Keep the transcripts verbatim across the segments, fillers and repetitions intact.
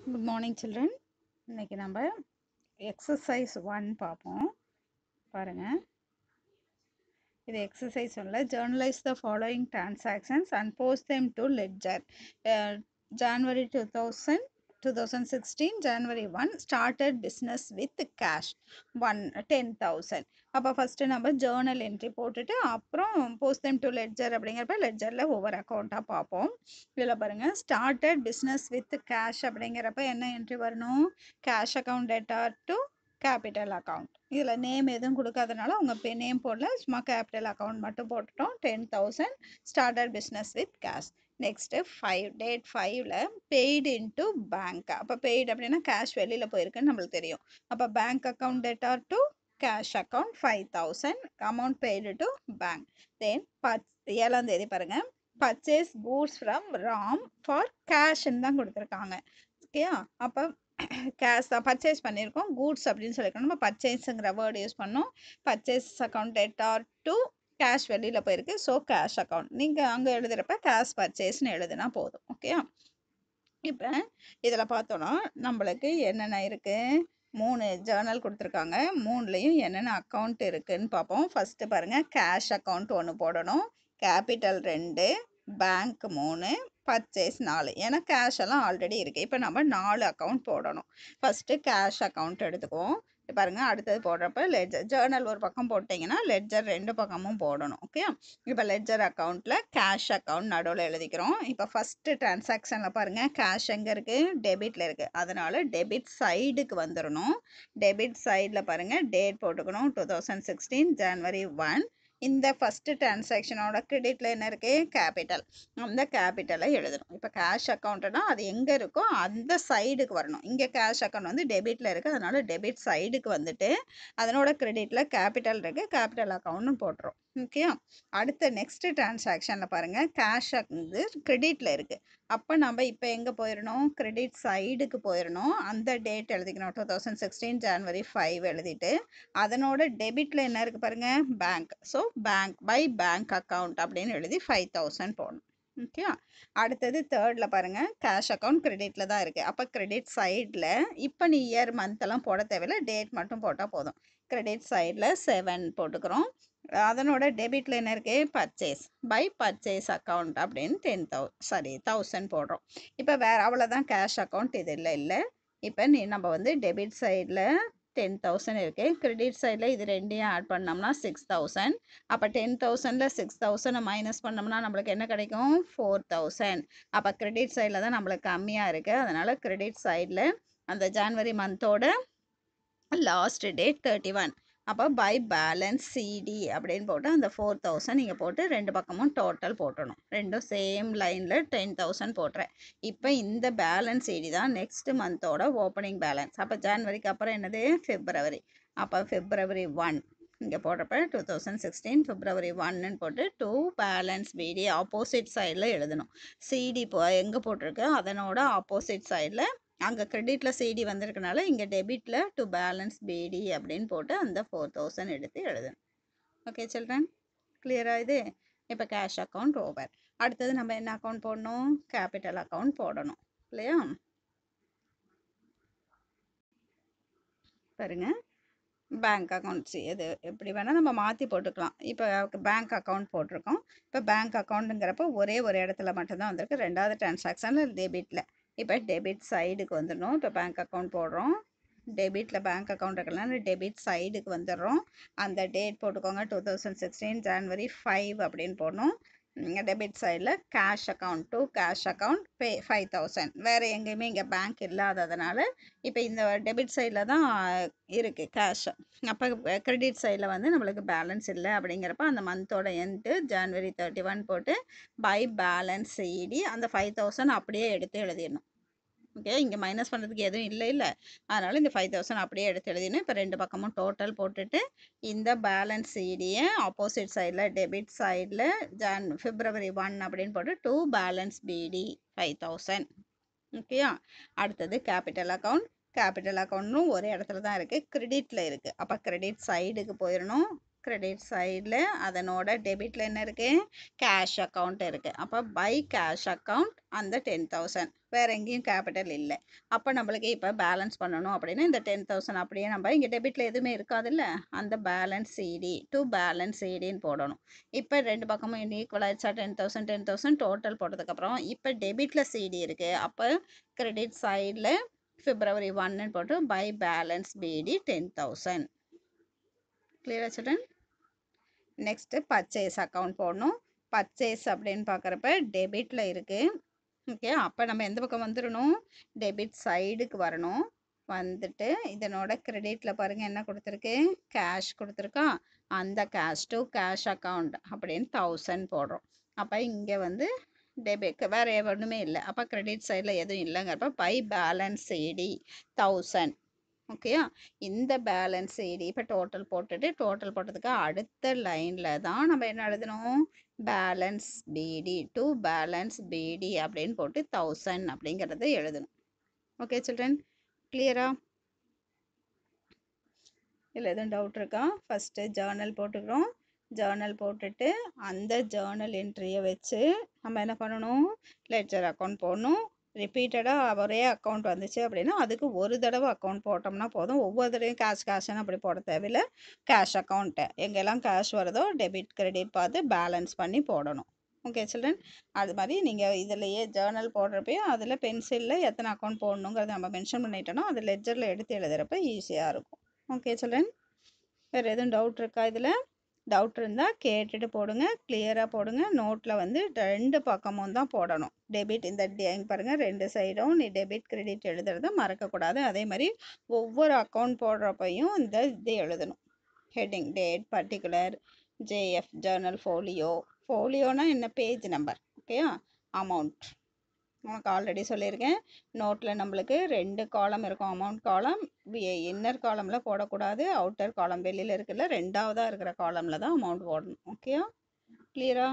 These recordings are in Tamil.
Good morning, children. இன்னைக்கு நம்ம exercise one பார்ப்போம். பாருங்க. இது exercise ஒன்ல journalize the following transactions and post them to ledger. Uh, January two thousand, twenty sixteen, January first, started business with cash. one ten thousand. அப்போ ஃபர்ஸ்ட் நம்ம ஜேர்னல் என்ட்ரி போட்டுட்டு அப்புறம் போஸ்ட் them to ledger அப்படிங்கிறப்ப லெட்ஜரில் ஒவ்வொரு அக்கௌண்ட்டாக பார்ப்போம். இதில் பாருங்க ஸ்டார்டட் பிஸ்னஸ் வித் கேஷ் அப்படிங்கிறப்ப என்ன என்ட்ரி வரணும்? Cash account debtor to capital account. இதில் நேம் எதுவும் கொடுக்காதனால உங்கள் பே நேம் போடல, சும்மா கேபிட்டல் அக்கௌண்ட் மட்டும் போட்டுட்டோம். Ten thousand started business with cash. Next five date ஃபைவ்ல பெய்டு இன்ட்டு பேங்க். அப்போ பெய்டு அப்படின்னா கேஷ் வெளியில் போயிருக்குன்னு நம்மளுக்கு தெரியும். அப்போ bank account debtor to cash account five thousand amount paid to bank. Then பத் ஏழாம் தேதி பாருங்க purchase goods from Ram for கேஷ்ன்னு தான் கொடுத்துருக்காங்க. ஓகேயா? அப்போ கேஷ் தான் பர்ச்சேஸ் பண்ணியிருக்கோம், கூட்ஸ் அப்படின்னு சொல்லியிருக்கோம். நம்ம பர்ச்சேஸுங்கிற வேர்டு யூஸ் பண்ணோம். Purchase account debtor to cash வெளியில் போயிருக்கு, ஸோ கேஷ் அக்கௌண்ட். நீங்கள் அங்கே எழுதுகிறப்ப கேஷ் பர்ச்சேஸ்ன்னு எழுதுனா போதும். ஓகேயா? இப்போ இதில் பார்த்தோன்னா நம்மளுக்கு என்னென்ன இருக்குது? மூணு ஜேர்னல் கொடுத்துருக்காங்க. மூணுலேயும் என்னென்ன அக்கௌண்ட் இருக்குதுன்னு பார்ப்போம். ஃபஸ்ட்டு பாருங்கள், கேஷ் அக்கௌண்ட் ஒன்று போடணும், கேபிட்டல் ரெண்டு, பேங்க் மூணு, பர்ச்சேஸ் நாலு. ஏன்னா கேஷ் எல்லாம் ஆல்ரெடி இருக்குது. இப்போ நம்ம நாலு அக்கௌண்ட் போடணும். ஃபஸ்ட்டு கேஷ் அக்கௌண்ட் எடுத்துக்குவோம். பாருங்க, அடுத்தது போடுறப்ப லெட்ஜர் ஜேர்னல் ஒரு பக்கம் போட்டிங்கன்னா லெட்ஜர் ரெண்டு பக்கமும் போடணும். ஓகே, இப்போ லெட்ஜர் அக்கௌண்ட்டில் கேஷ் அக்கௌண்ட் நடுவில் எழுதிக்கிறோம். இப்போ ஃபஸ்ட்டு டிரான்சாக்ஷனில் பாருங்கள், கேஷ் எங்கே இருக்குது? டெபிட்டில் இருக்குது. அதனால் டெபிட் சைடுக்கு வந்துடணும். டெபிட் சைடில் பாருங்கள், டேட் போட்டுக்கணும், two thousand sixteen January one. இந்த ஃபஸ்ட்டு டிரான்சாக்ஷனோட கிரெடிட்டில் என்ன இருக்குது? கேபிட்டல். அந்த கேபிட்டலை எழுதணும். இப்போ கேஷ் அக்கௌண்ட்டுனா அது எங்கே இருக்கோ அந்த சைடுக்கு வரணும். இங்கே கேஷ் அக்கௌண்ட் வந்து டெபிட்டில் இருக்குது, அதனால டெபிட் சைடுக்கு வந்துட்டு அதனோட கிரெடிட்டில் கேபிட்டல் இருக்குது, கேபிட்டல் அக்கௌண்ட்னு போட்டுரும். ஓகே, அடுத்த நெக்ஸ்ட் டிரான்சாக்ஷனில் பாருங்கள், கேஷ் வந்து கிரெடிட்டில் இருக்குது. அப்போ நம்ம இப்போ எங்கே போயிடணும்? கிரெடிட் சைடுக்கு போயிடணும். அந்த டேட் எழுதிக்கணும், two thousand sixteen January five எழுதிட்டு அதனோட டெபிட்டில் என்ன இருக்குது பாருங்கள்? Bank. So bank by bank account அப்படின்னு எழுதி ஃபைவ் தௌசண்ட் போடணும். ஓகே, அடுத்தது தேர்டில் பாருங்கள், கேஷ் அக்கௌண்ட் கிரெடிட்டில் தான் இருக்குது. அப்போ கிரெடிட் சைடில் இப்போ நீ இயர் மந்த்தெல்லாம் போட தேவையில்லை, டேட் மட்டும் போட்டால் போதும். கிரெடிட் சைடில் செவன் போட்டுக்கிறோம். அதனோட டெபிட்டில் என்ன இருக்குது? பர்ச்சேஸ் பை பர்ச்சேஸ் அக்கௌண்ட் அப்படின்னு டென் தௌ சாரி தௌசண்ட் போடுறோம். இப்போ வேறு அவ்வளோதான் கேஷ் அக்கௌண்ட். இது இல்லை இல்லை இப்போ நீ நம்ம வந்து டெபிட் சைடில் டென் தௌசண்ட் இருக்குது, கிரெடிட் சைடில் இது ரெண்டையும் ஆட் பண்ணோம்னா சிக்ஸ் தௌசண்ட். அப்போ டென் தௌசண்டில் சிக்ஸ் தௌசண்டை மைனஸ் பண்ணோம்னா நம்மளுக்கு என்ன கிடைக்கும்? Four thousand. அப்போ கிரெடிட் சைடில் தான் நம்மளுக்கு கம்மியாக இருக்குது, அதனால் கிரெடிட் சைடில் அந்த ஜான்வரி மந்தோட லாஸ்ட் டேட் தேர்ட்டி ஒன். அப்போ பை பேலன்ஸ் சிடி அப்படின்னு போட்டு அந்த ஃபோர் தௌசண்ட் நீங்கள் போட்டு ரெண்டு பக்கமும் டோட்டல் போட்டணும். ரெண்டும் சேம் லைனில் டென் தௌசண்ட் போட்டுறேன். இப்போ இந்த பேலன்ஸ் சிடி தான் நெக்ஸ்ட் மந்தோட ஓப்பனிங் பேலன்ஸ். அப்போ ஜான்வரிக்கு அப்புறம் என்னது? பிப்ரவரி. அப்போ பிப்ரவரி ஒன் இங்கே போடுறப்ப டூ தௌசண்ட் சிக்ஸ்டீன் பிப்ரவரி ஒன்னு போட்டு டூ பேலன்ஸ் பிடி ஆப்போசிட் சைடில் எழுதணும். சிடி இப்போ எங்கே போட்டிருக்கு அதனோட ஆப்போசிட் சைடில், அங்கே கிரெடிட்டில் சிடி வந்திருக்கனால இங்கே டெபிட்டில் டு பேலன்ஸ் பிடி அப்படின்னு போட்டு அந்த ஃபோர் தௌசண்ட் எடுத்து எழுதணும். ஓகே சில்ட்ரன், கிளியரா இது? இப்போ கேஷ் அக்கௌண்ட் ஓவர். அடுத்தது நம்ம என்ன அக்கௌண்ட் போடணும்? கேபிட்டல் அக்கௌண்ட் போடணும் இல்லையா? பாருங்க, பேங்க் அக்கௌண்ட்ஸ் எது எப்படி வேணால் நம்ம மாற்றி போட்டுக்கலாம். இப்போ பேங்க் அக்கௌண்ட் போட்டிருக்கோம். இப்போ பேங்க் அக்கௌண்ட்டுங்கிறப்ப ஒரே ஒரு இடத்துல மட்டும்தான் வந்திருக்கு, ரெண்டாவது டிரான்சாக்ஷனில் டெபிட்டில். இப்போ டெபிட் சைடுக்கு வந்துடணும். இப்போ பேங்க் அக்கௌண்ட் போடுறோம், டெபிட்டில் பேங்க் அக்கௌண்ட் இருக்கனால டெபிட் சைடுக்கு வந்துடுறோம். அந்த டேட் போட்டுக்கோங்க, two thousand sixteen January five அப்படின்னு போடணும். டெபிட் சைடில் cash account to cash account pay five thousand. வேறு எங்கேயுமே இங்கே பேங்க் இல்லாததுனால இப்போ இந்த டெபிட் சைடில் தான் இருக்குது கேஷ். அப்போ கிரெடிட் சைடில் வந்து நம்மளுக்கு பேலன்ஸ் இல்லை அப்படிங்கிறப்ப அந்த மந்தோட எண்டு ஜான்வரி தேர்ட்டி ஒன் போட்டு பை பேலன்ஸ் சிடி அந்த ஃபைவ் தௌசண்ட் அப்படியே எடுத்து எழுதிடணும். ஓகே, இங்கே மைனஸ் பண்ணுறதுக்கு எதுவும் இல்லை இல்லை அதனால் இந்த ஃபைவ் தௌசண்ட் அப்படியே எடுத்து எழுதினேன். இப்போ ரெண்டு பக்கமும் டோட்டல் போட்டுட்டு இந்த பேலன்ஸ் சிடியை ஆப்போசிட் சைடில் டெபிட் சைடில் ஜான் பிப்ரவரி ஒன் அப்படின்னு போட்டு to balance BD five thousand. ஓகேயா? அடுத்தது கேபிட்டல் அக்கௌண்ட். கேபிட்டல் அக்கௌண்ட்னும் ஒரு இடத்துல தான் இருக்குது, கிரெடிட்டில் இருக்குது. அப்போ கிரெடிட் சைடுக்கு போயிடணும். கிரெடிட் சைடில் அதனோட டெபிட்டில் என்ன இருக்குது, கேஷ் அக்கௌண்ட் இருக்குது. அப்போ பை கேஷ் அக்கௌண்ட் அந்த டென் தௌசண்ட் வேறு எங்கேயும் கேபிட்டல் இல்லை. அப்போ நம்மளுக்கு இப்போ பேலன்ஸ் பண்ணணும் அப்படின்னா இந்த டென் தௌசண்ட் அப்படியே நம்ம இங்கே டெபிட்டில் எதுவுமே இருக்காதுல்ல, அந்த பேலன்ஸ் சிடி டு பேலன்ஸ் சிடின்னு போடணும். இப்போ ரெண்டு பக்கமும் ஈக்குவல் ஆயிடுச்சா, ten thousand ten thousand total போட்டதுக்கப்புறம் இப்போ டெபிட்டில் சிடி இருக்குது. அப்போ கிரெடிட் சைடில் பிப்ரவரி ஒன்னு போட்டு by balance BD ten thousand. கிளியரா சில்ட்ரன்? நெக்ஸ்ட்டு பர்ச்சேஸ் அக்கௌண்ட் போடணும். பர்ச்சேஸ் அப்படின்னு பார்க்குறப்ப டெபிட்டில் இருக்குது. ஓகே, அப்போ நம்ம எந்த பக்கம் வந்துடணும், டெபிட் சைடுக்கு வரணும். வந்துட்டு இதனோட கிரெடிட்டில் பாருங்கள் என்ன கொடுத்துருக்கு, கேஷ் கொடுத்துருக்கா. அந்த கேஷ் டு கேஷ் அக்கௌண்ட் அப்படின்னு தௌசண்ட் போடுறோம். அப்போ இங்கே வந்து டெபிட் வேறு ஒன்றுமே இல்லை. அப்போ கிரெடிட் சைடில் எதுவும் இல்லைங்கிறப்ப பை பேலன்ஸ் சிடி தௌசண்ட். ஓகேயா, இந்த பேலன்ஸ் சிடி இப்போ டோட்டல் போட்டுட்டு டோட்டல் போட்டதுக்கு அடுத்த லைனில் தான் நம்ம என்ன எழுதணும், பேலன்ஸ் பிடி டு பேலன்ஸ் பிடி அப்படின்னு போட்டு தௌசண்ட் அப்படிங்கிறத எழுதணும். ஓகே சில்ட்ரன், கிளியரா? இல்லை எதுவும் டவுட் இருக்கா? ஃபஸ்ட்டு ஜேர்னல் போட்டுக்கிறோம். ஜேர்னல் போட்டுட்டு அந்த ஜேர்னல் என்ட்ரியை வச்சு நம்ம என்ன பண்ணணும், லெட்ஜர் அக்கௌண்ட் போடணும். ரிப்பீட்டடாக ஒரே அக்கௌண்ட் வந்துச்சு அப்படின்னா அதுக்கு ஒரு தடவை அக்கௌண்ட் போட்டோம்னா போதும். ஒவ்வொரு தடவையும் கேஷ் கேஷ்ன்னு அப்படி போட தேவையில்லை. கேஷ் அக்கௌண்ட்டை எங்கெல்லாம் கேஷ் வருதோ டெபிட் கிரெடிட் பார்த்து பேலன்ஸ் பண்ணி போடணும். ஓகே சில்ட்ரன், அது மாதிரி நீங்கள் இதிலையே ஜேர்னல் போடுறப்பையும் அதில் பென்சிலில் எத்தனை அக்கௌண்ட் போடணுங்கிறத நம்ம மென்ஷன் பண்ணிட்டோன்னா அது லெட்ஜரில் எடுத்து எழுதுகிறப்ப ஈஸியாக இருக்கும். ஓகே சில்ட்ரன், வேறு எதுவும் டவுட் இருக்கா? இதில் டவுட் இருந்தால் கேட்டுட்டு போடுங்க, கிளியராக போடுங்க. நோட்டில் வந்து ரெண்டு பக்கமும் தான் போடணும். டெபிட் இந்த இங்கே பாருங்கள், ரெண்டு சைடும் நீ டெபிட் கிரெடிட் எழுதுறத மறக்கக்கூடாது. அதே மாதிரி ஒவ்வொரு அக்கௌண்ட் போடுறப்பையும் இந்த இது எழுதணும். Heading, date, particular, JF, journal, folio. ஃபோலியோனா என்ன, பேஜ் நம்பர். ஓகேயா, அமௌண்ட் உனக்கு ஆல்ரெடி சொல்லியிருக்கேன். நோட்டில் நம்மளுக்கு ரெண்டு காலம் இருக்கும். அமௌண்ட் காலம் இன்னர் காலமில் போடக்கூடாது, அவுட்டர் காலம் வெளியில் இருக்குல்ல ரெண்டாவதாக இருக்கிற காலமில் தான் அமௌண்ட் போடணும். ஓகேயா, கிளியரா?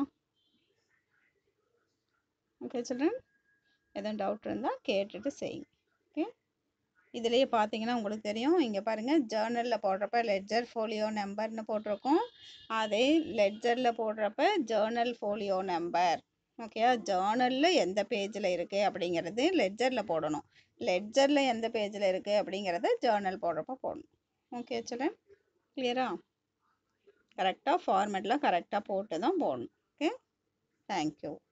ஓகே சில்ட்ரன், எதுவும் டவுட் இருந்தால் கேட்டுட்டு செய்யுங்க. ஓகே, இதுலேயே பார்த்தீங்கன்னா உங்களுக்கு தெரியும். இங்கே பாருங்கள், ஜேர்னலில் போடுறப்ப லெட்ஜர் ஃபோலியோ நம்பர்னு போட்டிருக்கோம். அதே லெட்ஜரில் போடுறப்ப ஜேர்னல் ஃபோலியோ நம்பர். ஓகேயா, ஜேர்னலில் எந்த பேஜில் இருக்குது அப்படிங்கிறது லெட்ஜரில் போடணும். லெட்ஜரில் எந்த பேஜில் இருக்குது அப்படிங்கிறத ஜேர்னல் போடுறப்ப போடணும். ஓகே சில்ட்ரன், கிளியரா? கரெக்டாக ஃபார்மேட்டில் கரெக்டாக போட்டு தான் போடணும். Okay, thank you.